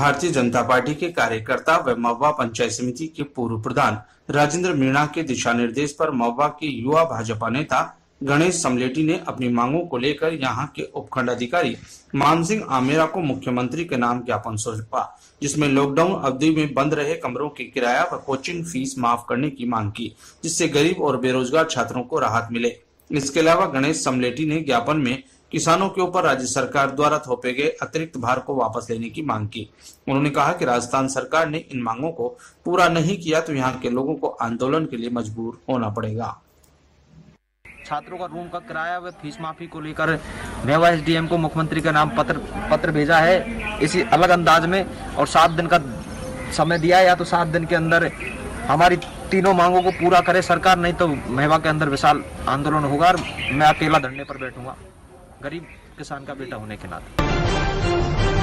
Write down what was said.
Bharatiya Janata party के कार्यकर्ता व महुआ पंचायत समिति के पूर्व प्रधान राजेंद्र मीणा के दिशा निर्देश पर महुआ के युवा भाजपा नेता गणेश समलेटी ने अपनी मांगों को लेकर यहां के उपखंड अधिकारी मान सिंह आमेरा को मुख्यमंत्री के नाम ज्ञापन सौंपा, जिसमें लॉकडाउन अवधि में बंद रहे कमरों के किराया व कोचिंग फीस माफ करने की मांग की, जिससे गरीब और बेरोजगार छात्रों को राहत मिले। इसके अलावा गणेश समलेटी ने ज्ञापन में किसानों के ऊपर राज्य सरकार द्वारा थोपे गए अतिरिक्त भार को वापस लेने की मांग की। उन्होंने कहा कि राजस्थान सरकार ने इन मांगों को पूरा नहीं किया तो यहाँ के लोगों को आंदोलन के लिए मजबूर होना पड़ेगा। छात्रों का रूम का किराया व फीस माफी को लेकर मेवा एसडीएम को मुख्यमंत्री का नाम पत्र भेजा है इसी अलग अंदाज में, और 7 दिन का समय दिया है, या तो 7 दिन के अंदर हमारी तीनों मांगों को पूरा करे सरकार, नहीं तो मेवा के अंदर विशाल आंदोलन होगा और मैं अकेला धरने पर बैठूंगा गरीब किसान का बेटा होने के नाते।